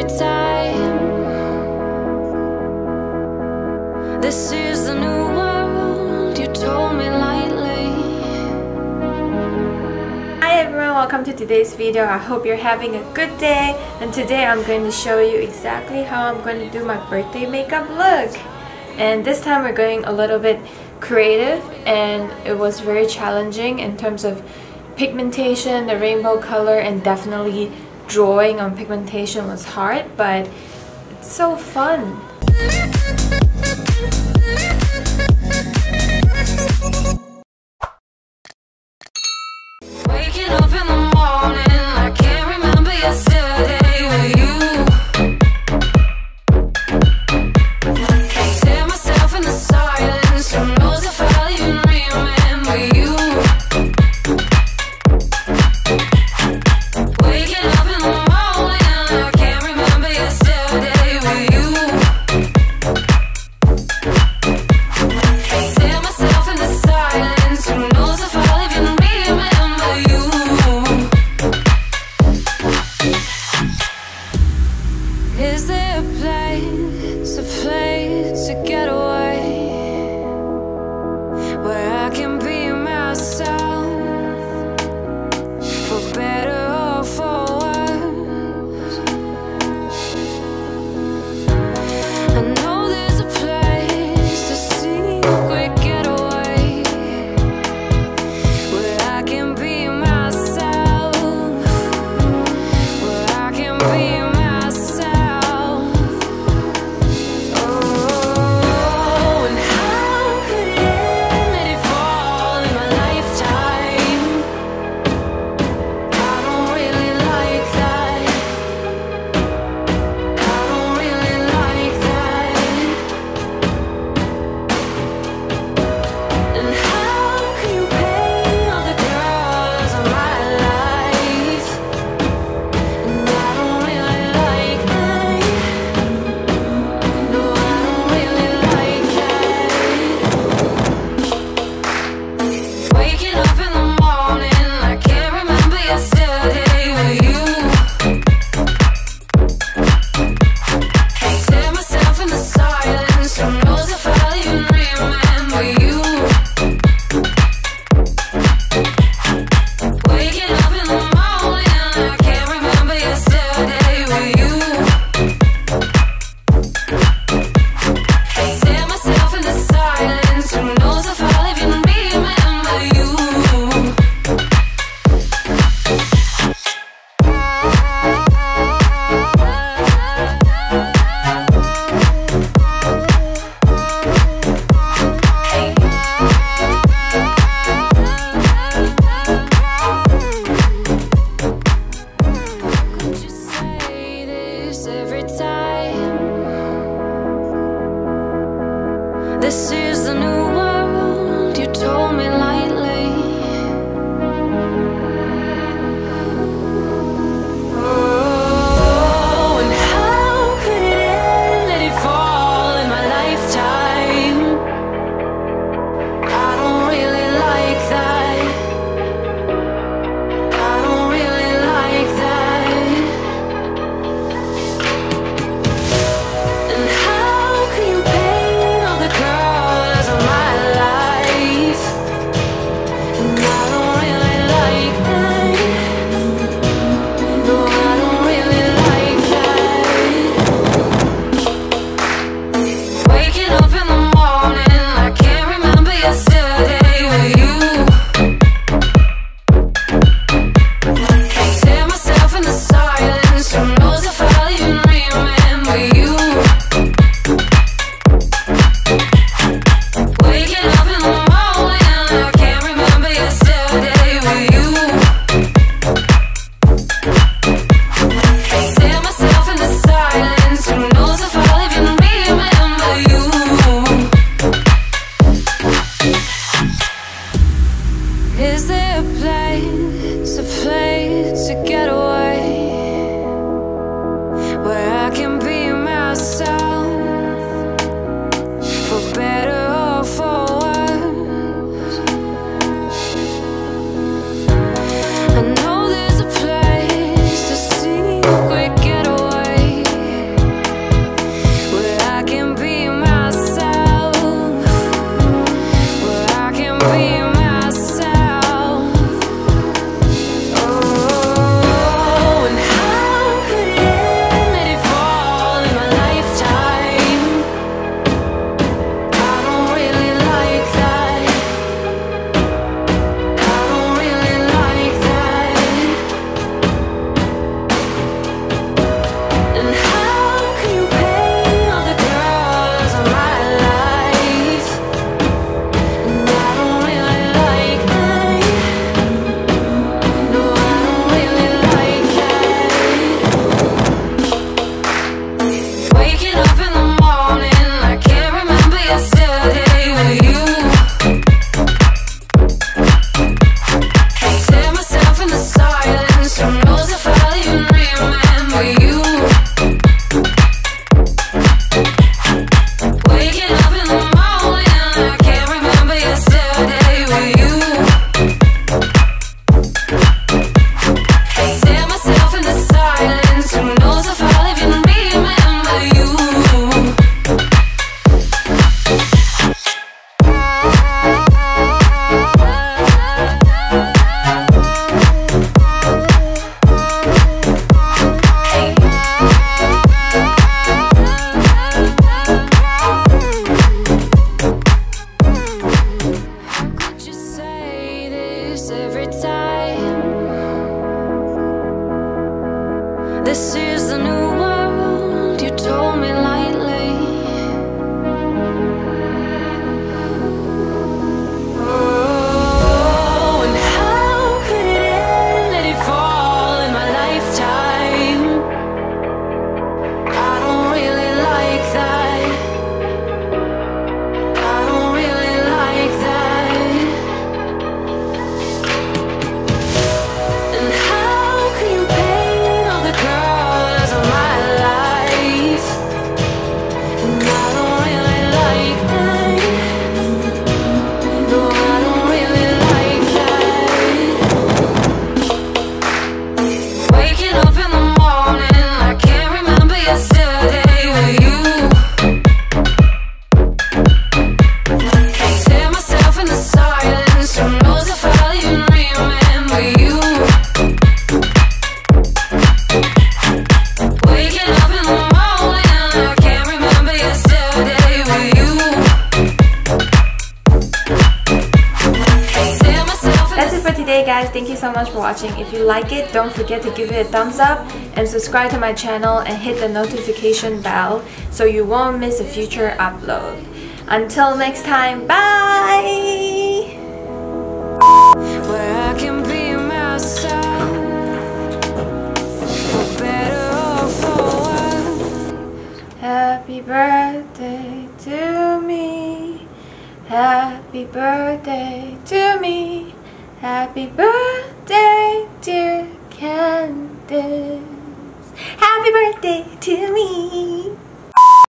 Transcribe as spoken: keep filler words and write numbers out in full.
every time. This is the new world, you told me lightly. Hi everyone, welcome to today's video. I hope you're having a good day, and today I'm going to show you exactly how I'm going to do my birthday makeup look. And this time we're going a little bit creative, and it was very challenging in terms of pigmentation, the rainbow color, and definitely drawing on pigmentation was hard, but it's so fun. Waking up in the morning, I can't remember yesterday with you. Can't hear myself in the silence, who knows if I'll even remember you. Waking up in the morning, I can't remember yesterday with you. Can't hear myself in the silence, who knows if I'll even remember you. Is there a place, a place to get away, where I can be myself, for better or for worse? I know there's a place, a secret getaway, where I can be myself, where I can be myself. Oh, and how could it end? Let it fall in my lifetime. I don't really like that. I don't really like that. And how can you paint all the girls of my life? And I don't really like that. No, I don't really like that. Waking up in the morning, I can't remember yesterday with you. Can't hear myself in the silence, who knows if I'll even remember you. Waking up in the morning, I can't remember yesterday with you. Can't hear myself in the silence, who knows if I'll even remember you. Could you say this every time? This is the new world, you told me lightly. Oh, and how could it end? Let it fall in my lifetime. I don't really like that. I don't really like that. And how can you paint all the girls of my life? And I don't really like that. No, I don't really like that. Waking up in the morning, I can't remember yesterday with you. Can't hear myself in the silence, who knows if I'll even remember you. Waking up in the morning, I can't remember yesterday with you. Can't hear myself in the silence, who knows if I'll even remember you. Is there a place, a place to get away, where I can be myself, for better or for worse? I know there's a place, a secret getaway, This is the new world, you told me lightly. Oh, and how could it end? Let it fall in my lifetime. I don't really like that. I don't really like that. And how can you paint all the colors of my life? And I don't really like that. No, I don't really like that. Waking up in the morning, I can't remember yesterday with you. Can't stand myself in the silence. Who knows if I'll even remember you? Waking up in the morning, I can't remember yesterday with you. Can't stand myself in That's it for today, guys. Thank you so much for watching. If you like it, don't forget to give it a thumbs up and subscribe to my channel and hit the notification bell so you won't miss a future upload. Until next time, bye! where I can be myself, for better or for worse. Happy birthday to me. Happy birthday to me. Happy birthday, dear Candice. Happy birthday to me.